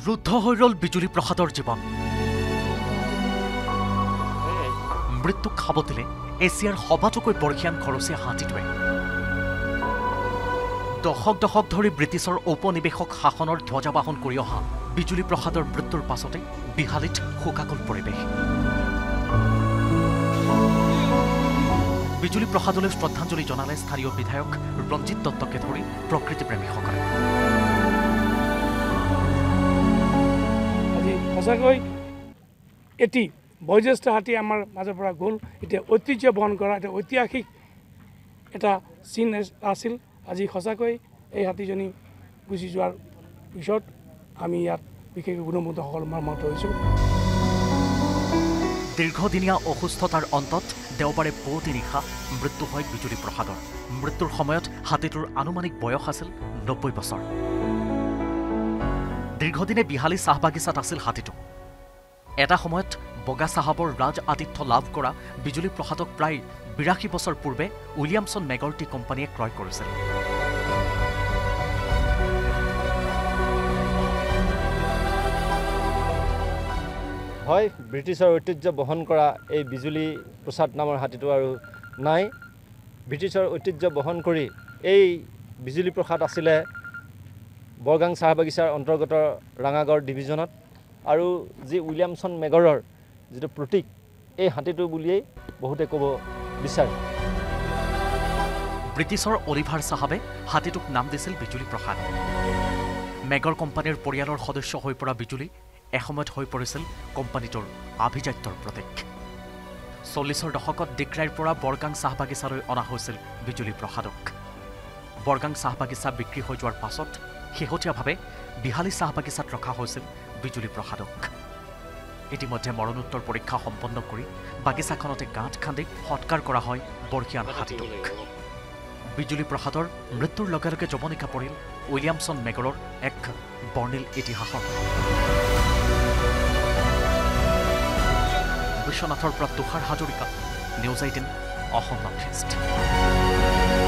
ৰুদ্ধ হৈ ৰল বিজুলী প্ৰসাদৰ জীৱন মৃত্যুক খাবতিলে এছিয়াৰ সবাতোকৈ বৰ্ষীয়ান খৰচীয়া হাতীটোৱে দশক দশক ধৰি ব্ৰিটিছৰ ঔপনিৱেশক শাসনৰ ধ্বজাবাহন কৰি অহা বিজুলী প্ৰসাদৰ মৃত্যুৰ পাছতে বিহালীত শোকাকুল পৰিৱেশ বিজুলী প্ৰসাদলৈ শ্ৰদ্ধাঞ্জলি জনালে স্থানীয় বিধায়ক ৰঞ্জিত দত্তকে ধৰি প্ৰকৃতিপ্ৰেমীসকলে সঁচাকৈ এটি বয়োজ্যেষ্ঠ হাতী আমাৰ মাজৰ পৰা গ'ল এতিয়া ঐতিহ্য বহন কৰা এটা ঐতিহাসিক এটা চিন আছিল আজি সঁচাকৈ এই হাতীজনী গুচি যোৱাৰ পিছত আমি ইয়াত বিশেষকৈ গুণমুগ্ধসকল মৰ্মাহত হৈছোঁ দীৰ্ঘদিনীয়া অসুস্থতাৰ অন্তত দেওবাৰে পুৱতি নিশা মৃত্যু হয় বিজুলী প্ৰসাদৰ মৃত্যুৰ সময়ত হাতীটোৰ আনুমানিক বয়স আছিল 90 বছৰ দীৰ্ঘদিনে বিহালী চাহ বাগিচাত আছিল হাতীটো এটা সময়ত বগা চাহাবৰ ৰাজ আতিথ্য লাভ কৰা বিজুলী প্ৰসাদক প্ৰায় 82 বছৰ পূৰ্বে উইলিয়ামছন মেগৰ্টি কোম্পানীয়ে ক্ৰয় কৰিছিল হয় ব্ৰিটিছৰ ঐতিহ্য বহন কৰা এই বিজুলী প্ৰসাদ নামৰ হাতীটো আৰু নাই ব্ৰিটিছৰ ঐতিহ্য বহন কৰি এই বিজুলী প্ৰসাদ আছিলে বৰগাং চাহ বাগিচাৰ অন্তৰ্গত ৰাঙাগড় ডিভিজনত আৰু যি উইলিয়ামছন মেগৰৰ যিটো প্ৰতীক এই হাতীটো বুলিয়েই বহুতে ক'ব বিচাৰে ব্ৰিটিছৰ অলিভাৰ চাহাবে হাতীটোক নাম দিছিল বিজুলী প্ৰসাদ মেগৰ কোম্পানীৰ পৰিয়ালৰ সদস্য হৈ পৰা বিজুলী এসময়ত হৈ পৰিছিল কোম্পানীটোৰ আভিজাত্যৰ প্ৰতীক 40ৰ দশকত ডিক্ৰাইৰ পৰা বৰগাং চাহ বাগিচালৈ অনা হৈছিল বিজুলী প্ৰসাদক বৰগাং চাহ বাগিচা বিক্ৰী হৈ যোৱাৰ পাছত শেহতীয়াভাৱে বিহালী চাহ বাগিচাত ৰখা হৈছিল বিজুলী প্ৰসাদক ইতিমধ্যে মৰণোত্তৰ পৰীক্ষা সম্পন্ন কৰি বাগিচাখনতে গাঁত খান্দি সৎকাৰ কৰা হয় বৰ্ষীয়ান হাতীটোক বিজুলী প্ৰসাদৰ মৃত্যুৰ লগে লগে জবনিকা পৰিল উইলিয়ামছন মেগৰৰ এক বৰ্ণিল ইতিহাসৰ বিশ্বনাথৰ পৰা Tushar Hazarika news 18 Assam north east